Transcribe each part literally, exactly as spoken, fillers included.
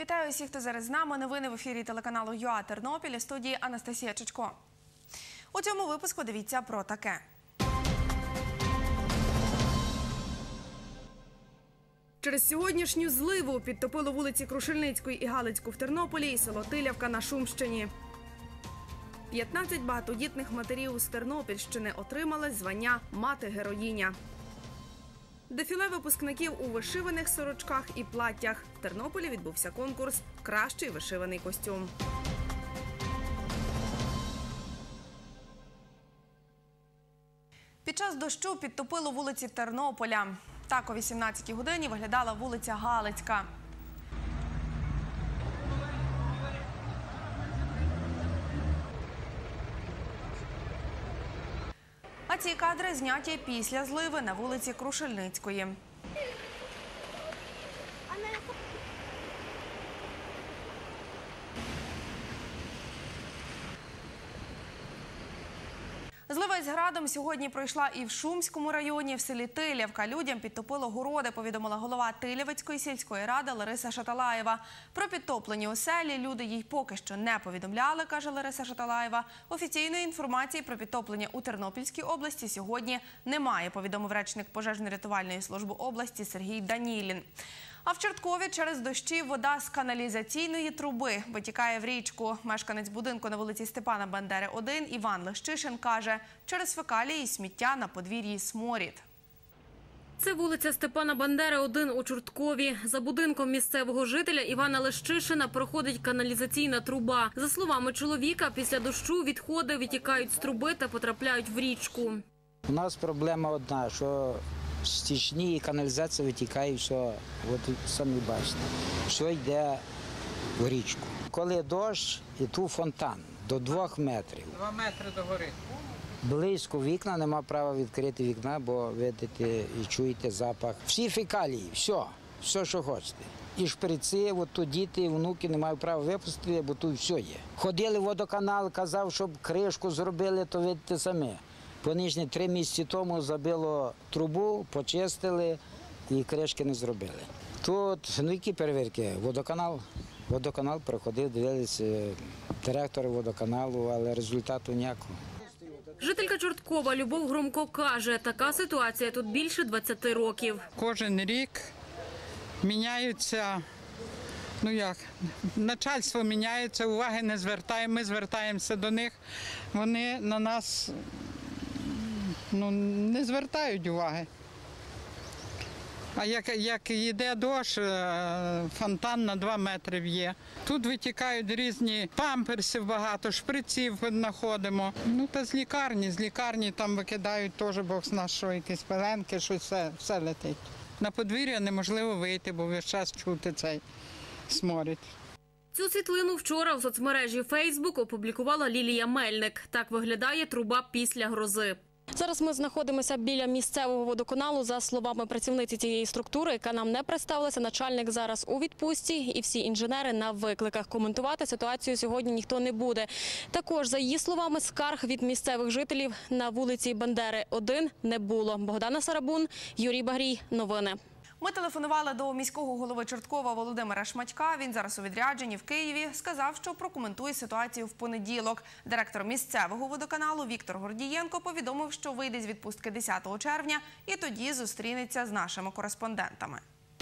Вітаю усіх, хто зараз з нами. Новини в ефірі телеканалу ЮА Тернопіль. У студії Анастасія Чичко. У цьому випуску дивіться про таке. Через сьогоднішню зливу підтопило вулиці Крушельницької і Галицьку в Тернополі і село Тилявка на Шумщині. п'ятнадцять багатодітних матерів з Тернопільщини отримали звання «Мати-героїня». Дефіле випускників у вишиваних сорочках і платтях. В Тернополі відбувся конкурс «Кращий вишиваний костюм». Під час дощу підтопило вулиці Тернополя. Так о вісімнадцятій годині виглядала вулиця Галицька. А ці кадри зняті після зливи на вулиці Крушельницької. Злива із градом сьогодні пройшла і в Шумському районі, в селі Тилявка. Людям підтопило городи, повідомила голова Тилявецької сільської ради Лариса Шаталаєва. Про підтоплені оселі люди їй поки що не повідомляли, каже Лариса Шаталаєва. Офіційної інформації про підтоплення у Тернопільській області сьогодні немає, повідомив речник пожежно-рятувальної служби області Сергій Данілін. А в Чорткові через дощі вода з каналізаційної труби витікає в річку. Мешканець будинку на вулиці Степана Бандери, один, Іван Лещишин, каже, через фекалії і сміття на подвір'ї сморід. Це вулиця Степана Бандери, один у Чорткові. За будинком місцевого жителя Івана Лещишина проходить каналізаційна труба. За словами чоловіка, після дощу відходи витікають з труби та потрапляють в річку. У нас проблема одна, що стічні і каналізація витікає, все, от самі бачите, все йде в річку. Коли дощ, і тут фонтан до двох метрів. Два метри до гори. Близько вікна, нема права відкрити вікна, бо видите і чуєте запах. Всі фекалії, все, все, що хочете. І шприци, от тут діти, внуки не мають права випустити, бо тут все є. Ходили в водоканал, казав, щоб кришку зробили, то видите самі. Понижні три місяці тому забило трубу, почистили і кришки не зробили. Тут, ну які перевірки, водоканал, водоканал проходив, дивилися директори водоканалу, але результату ніякого. Жителька Чорткова Любов Громко каже, така ситуація тут більше двадцяти років. Кожен рік міняються, ну як, начальство міняється, уваги не звертаємо, ми звертаємося до них, вони на нас ну, не звертають уваги. А як, як йде дощ, фонтан на два метри є. Тут витікають різні памперсів багато, шприців знаходимо. Ну та з лікарні, з лікарні там викидають теж, бог зна що, якісь пеленки, щось все, все летить. На подвір'я неможливо вийти, бо весь час чути цей сморід. Цю світлину вчора в соцмережі Фейсбук опублікувала Лілія Мельник. Так виглядає труба після грози. Зараз ми знаходимося біля місцевого водоканалу. За словами працівниці цієї структури, яка нам не представилася, начальник зараз у відпустці і всі інженери на викликах. Коментувати ситуацію сьогодні ніхто не буде. Також, за її словами, скарг від місцевих жителів на вулиці Бандери один не було. Богдана Сарабун, Юрій Багрій. Новини. Ми телефонували до міського голови Чорткова Володимира Шматька. Він зараз у відрядженні в Києві. Сказав, що прокоментує ситуацію в понеділок. Директор місцевого водоканалу Віктор Гордієнко повідомив, що вийде з відпустки десятого червня і тоді зустрінеться з нашими кореспондентами.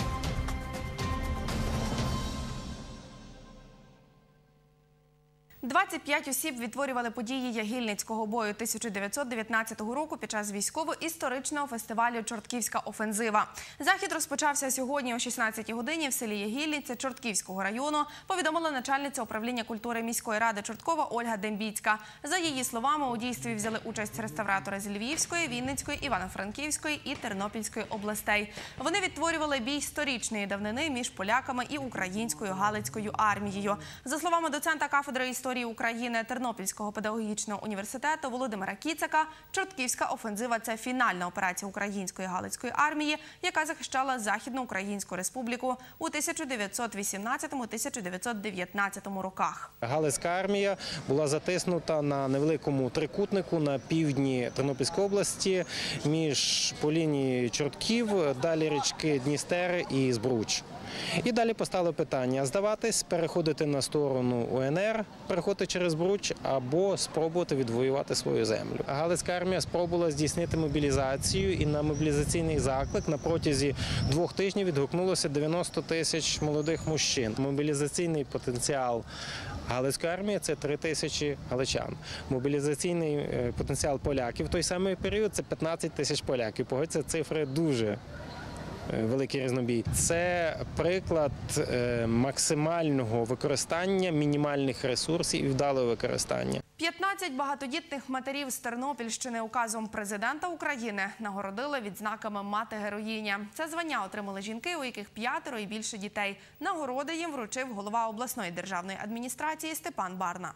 двадцять п'ять осіб відтворювали події Ягільницького бою тисяча дев'ятсот дев'ятнадцятого року під час військово-історичного фестивалю «Чортківська офензива». Захід розпочався сьогодні о шістнадцятій годині в селі Ягільниця Чортківського району, повідомила начальниця управління культури міської ради Чорткова Ольга Дембіцька. За її словами, у дійстві взяли участь реставратори з Львівської, Вінницької, Івано-Франківської і Тернопільської областей. Вони відтворювали бій сторічної давнини між поляками і українською Галицькою армією. За словами доцента кафедри історії України Тернопільського педагогічного університету Володимира Кіцака, Чортківська офензива – це фінальна операція української Галицької армії, яка захищала Західноукраїнську республіку у тисяча дев'ятсот вісімнадцятому - тисяча дев'ятсот дев'ятнадцятому роках. Галицька армія була затиснута на невеликому трикутнику на півдні Тернопільської області між по лінії Чортків, далі річки Дністер і Збруч. І далі постало питання: здаватись, переходити на сторону У Ен Ер, переходити через Бруч або спробувати відвоювати свою землю. Галицька армія спробувала здійснити мобілізацію, і на мобілізаційний заклик на протязі двох тижнів відгукнулося дев'яносто тисяч молодих мужчин. Мобілізаційний потенціал Галицької армії – це три тисячі галичан. Мобілізаційний потенціал поляків в той самий період – це п'ятнадцять тисяч поляків. Погодьте, цифри дуже великий різнобій. Це приклад максимального використання мінімальних ресурсів і вдалого використання. п'ятнадцять багатодітних матерів з Тернопільщини указом президента України нагородили відзнаками «Мати-героїня». Це звання отримали жінки, у яких п'ятеро і більше дітей. Нагороди їм вручив голова обласної державної адміністрації Степан Барна.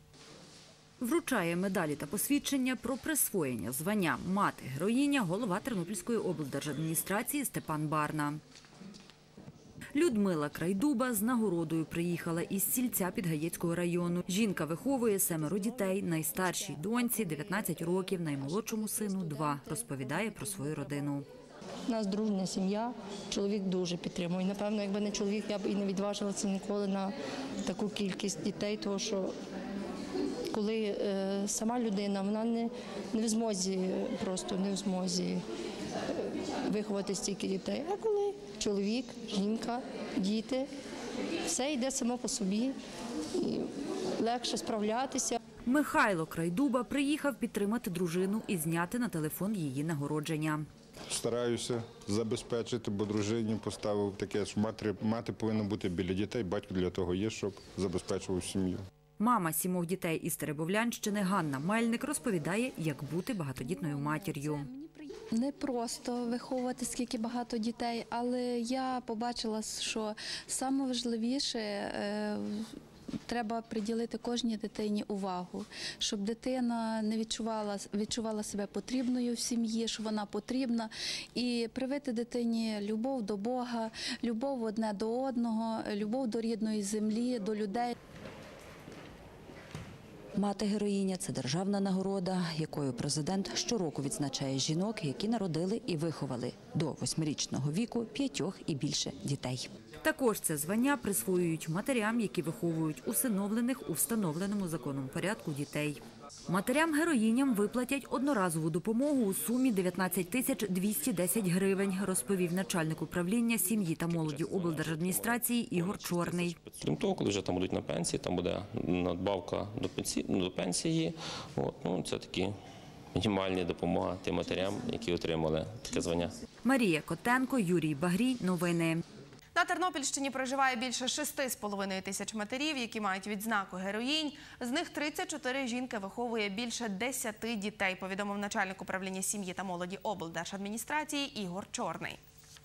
Вручає медалі та посвідчення про присвоєння звання «Мати-героїня» голова Тернопільської облдержадміністрації Степан Барна. Людмила Крайдуба з нагородою приїхала із Сільця Підгаєцького району. Жінка виховує семеро дітей, найстаршій доньці – дев'ятнадцять років, наймолодшому сину – два. Розповідає про свою родину. У нас дружня сім'я, чоловік дуже підтримує. Напевно, якби не чоловік, я б і не відважилася ніколи на таку кількість дітей, тому що коли е, сама людина, вона не, не в змозі, просто не в змозі виховати стільки дітей. А коли чоловік, жінка, діти, все йде само по собі, і легше справлятися. Михайло Крайдуба приїхав підтримати дружину і зняти на телефон її нагородження. Стараюся забезпечити, бо дружині поставив таке, що мати, мати повинна бути біля дітей, батько для того є, щоб забезпечував сім'ю. Мама сімох дітей із Теребовлянщини Ганна Мельник розповідає, як бути багатодітною матір'ю. Не просто виховувати скільки багато дітей, але я побачила, що найважливіше е, треба приділити кожній дитині увагу, щоб дитина не відчувала, відчувала себе потрібною в сім'ї, що вона потрібна, і привити дитині любов до Бога, любов одне до одного, любов до рідної землі, до людей. Мати-героїня – це державна нагорода, якою президент щороку відзначає жінок, які народили і виховали до восьмирічного віку п'ятьох і більше дітей. Також це звання присвоюють матерям, які виховують усиновлених у встановленому законом порядку дітей. Матерям-героїням виплатять одноразову допомогу у сумі дев'ятнадцять тисяч двісті десять гривень, розповів начальник управління сім'ї та молоді облдержадміністрації Ігор Чорний. Крім того, коли вже там будуть на пенсії, там буде надбавка до пенсії, до пенсії. От, ну, це такі мінімальні допомоги тим матерям, які отримали таке звання. Марія Котенко, Юрій Багрій. Новини. На Тернопільщині проживає більше шести з половиною тисяч матерів, які мають відзнаку «Героїнь». З них тридцять чотири жінки виховує більше десяти дітей, повідомив начальник управління сім'ї та молоді облдержадміністрації Ігор Чорний.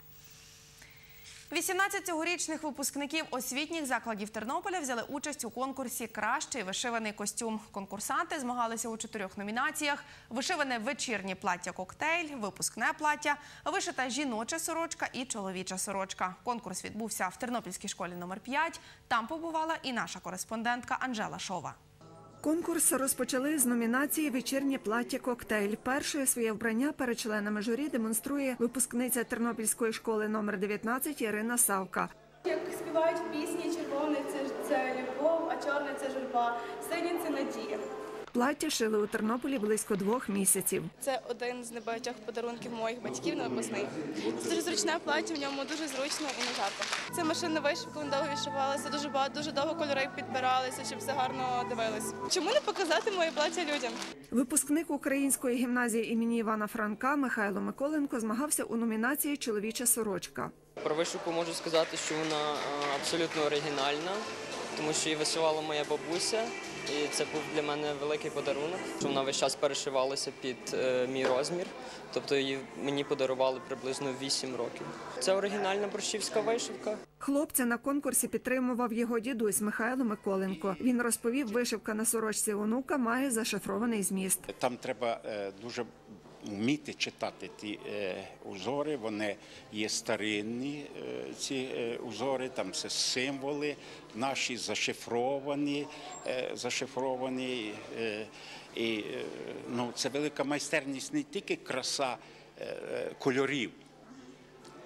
вісімнадцять цьогорічних випускників освітніх закладів Тернополя взяли участь у конкурсі «Кращий вишиваний костюм». Конкурсанти змагалися у чотирьох номінаціях: вишиване вечірнє плаття-коктейль, випускне плаття, вишита жіноча сорочка і чоловіча сорочка. Конкурс відбувся в Тернопільській школі номер п'ять. Там побувала і наша кореспондентка Анжела Шова. Конкурс розпочали з номінації «Вечірнє плаття-коктейль». Першою своє вбрання перед членами журі демонструє випускниця Тернопільської школи номер дев'ятнадцять Ірина Савка. Як співають в пісні, червоний – це, це любов, а чорний – це журба, синій – це надія. Плаття шили у Тернополі близько двох місяців. Це один з небагатьох подарунків моїх батьків на випускний. Це дуже зручне плаття, в ньому дуже зручно і не жарко. Це машинна вишивка, вона довго вишивалася, дуже багато, дуже довго кольори підбиралися, щоб все гарно дивилось. Чому не показати моє плаття людям? Випускник Української гімназії імені Івана Франка Михайло Миколенко змагався у номінації «Чоловіча сорочка». Про вишивку можу сказати, що вона абсолютно оригінальна, тому що її вишивала моя бабуся. І це був для мене великий подарунок, що вона весь час перешивалася під е, мій розмір, тобто її мені подарували приблизно вісім років. Це оригінальна борщівська вишивка. Хлопця на конкурсі підтримував його дідусь Михайло Миколенко. Він розповів, вишивка на сорочці онука має зашифрований зміст. Там треба е, дуже вміти читати ті е, узори, вони є старинні, е, ці е, узори, там це символи наші зашифровані, е, зашифровані е, і е, ну, це велика майстерність, не тільки краса е, кольорів,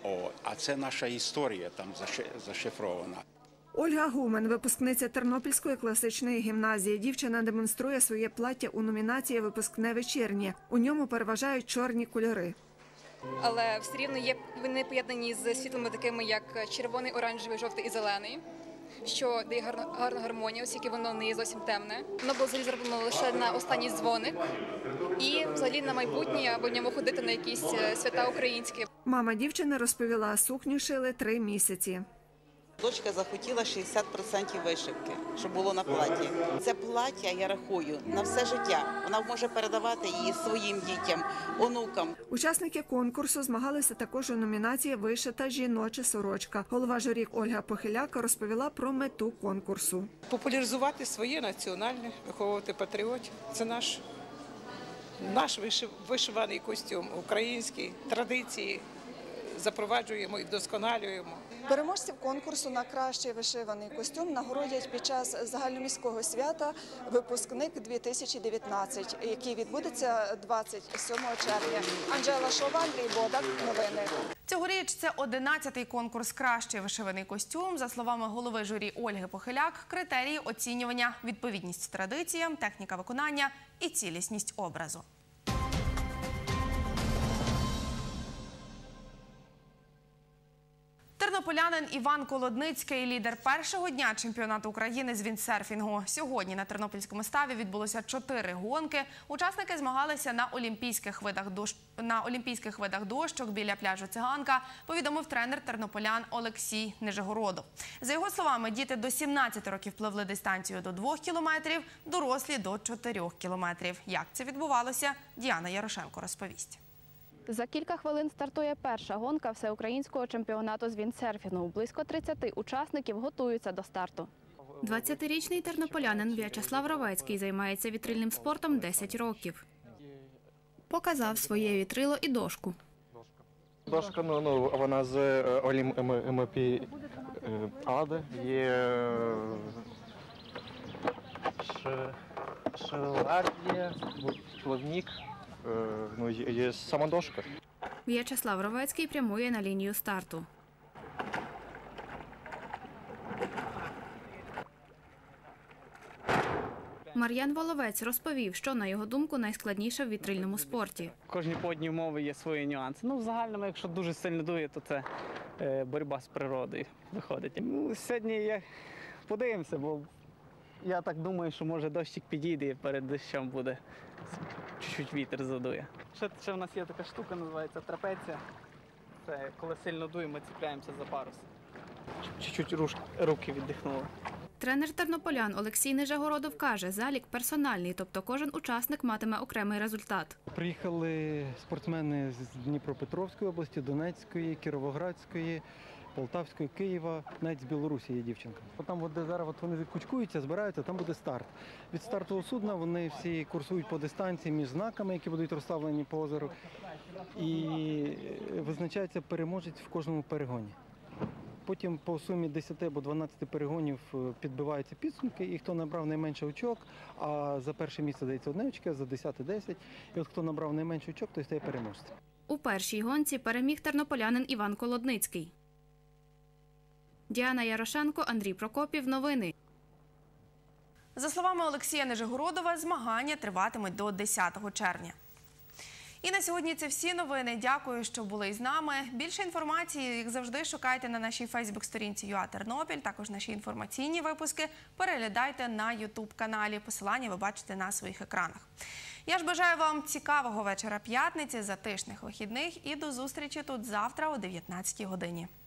О, а це наша історія там зашифрована. Ольга Гумен, випускниця Тернопільської класичної гімназії. Дівчина демонструє своє плаття у номінації «Випускне вечірнє». У ньому переважають чорні кольори. Але все рівно є, вони поєднані з світлами такими, як червоний, оранжевий, жовтий і зелений, що дає гарну, гарну гармонію, оскільки воно не є зовсім темне. Воно було взагалі зроблено лише на останній дзвоник і взагалі на майбутнє, або в ньому ходити на якісь свята українські. Мама дівчини розповіла, сукню шили три місяці. Дочка захотіла шістдесят відсотків вишивки, щоб було на платі. Це плаття, я рахую, на все життя. Вона може передавати її своїм дітям, онукам. Учасники конкурсу змагалися також у номінації «Вишита жіноча сорочка». Голова журі Ольга Похиляк розповіла про мету конкурсу. Популяризувати своє національне, виховувати патріотів. Це наш, наш вишиваний костюм, українські традиції. Запроваджуємо і вдосконалюємо. Переможців конкурсу на кращий вишиваний костюм нагородять під час загальноміського свята «Випускник дві тисячі дев'ятнадцять», який відбудеться двадцять сьомого червня. Анжела Шова, Андрій Бодак. Новини. Цьогоріч це одинадцятий конкурс «Кращий вишиваний костюм». За словами голови журі Ольги Похиляк, критерії оцінювання – відповідність традиціям, техніка виконання і цілісність образу. Тернополянин Іван Колодницький – лідер першого дня чемпіонату України з віндсерфінгу. Сьогодні на тернопільському ставі відбулося чотири гонки. Учасники змагалися на олімпійських видах, дощ... на олімпійських видах дощок біля пляжу Циганка, повідомив тренер тернополян Олексій Нижегородов. За його словами, діти до сімнадцяти років пливли дистанцію до двох кілометрів, дорослі – до чотирьох кілометрів. Як це відбувалося, Діана Ярошенко розповість. За кілька хвилин стартує перша гонка всеукраїнського чемпіонату з віндсерфінгу. Близько тридцяти учасників готуються до старту. двадцятирічний тернополянин В'ячеслав Ровецький займається вітрильним спортом десять років. Показав своє вітрило і дошку. Дошка, ну, ну вона з Олімпіади, є шелардія, плавник. Ну, є сама дошка. В'ячеслав Ровецький прямує на лінію старту. Мар'ян Воловець розповів, що, на його думку, найскладніше в вітрильному спорті. В кожній подній умови є свої нюанси. Ну, в загальному, якщо дуже сильно дує, то це е, боротьба з природою виходить. Ну, сьогодні я подивимося, бо я так думаю, що може дощик підійде і перед дощем буде. Чуть-чуть вітер задує. Ще, ще в нас є така штука, називається трапеція. Це коли сильно дує, ми ціпляємося за парус. Чуть-чуть руки віддихнули. Тренер тернополян Олексій Нижегородов каже, залік персональний, тобто кожен учасник матиме окремий результат. Приїхали спортсмени з Дніпропетровської області, Донецької, Кіровоградської, Полтавської, Києва, навіть з Білорусі є дівчинка. Там, от, де зараз от вони кучкуються, збираються, там буде старт. Від стартового судна вони всі курсують по дистанції між знаками, які будуть розставлені по озеру. І визначається переможець в кожному перегоні. Потім по сумі десяти або дванадцяти перегонів підбиваються підсумки, і хто набрав найменше очок, а за перше місце дається одне очко, за десяте – десять. І от хто набрав найменше очок, той стає переможцем. У першій гонці переміг тернополянин Іван Колодницький. Діана Ярошенко, Андрій Прокопів. Новини. За словами Олексія Нижегородова, змагання триватимуть до десятого червня. І на сьогодні це всі новини. Дякую, що були із нами. Більше інформації, як завжди, шукайте на нашій фейсбук-сторінці ЮА Тернопіль. Також наші інформаційні випуски переглядайте на ютуб-каналі. Посилання ви бачите на своїх екранах. Я ж бажаю вам цікавого вечора п'ятниці, затишних вихідних і до зустрічі тут завтра о дев'ятнадцятій годині.